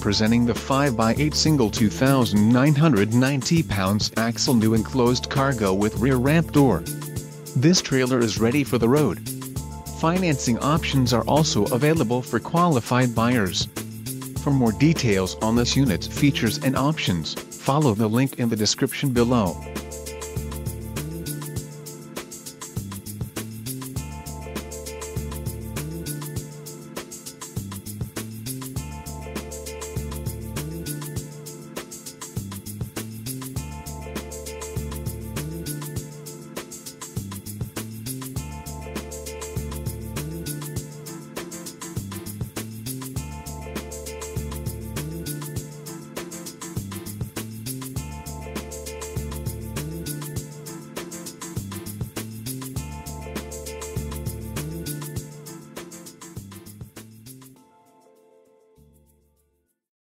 presenting the 5x8 single 2,990 pounds axle new enclosed cargo with rear ramp door. This trailer is ready for the road. Financing options are also available for qualified buyers. For more details on this unit's features and options, follow the link in the description below.